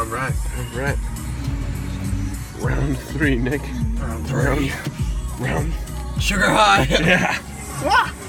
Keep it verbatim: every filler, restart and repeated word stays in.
right, all right. Round three, Nick. Round three. Round, round. Sugar high. Yeah.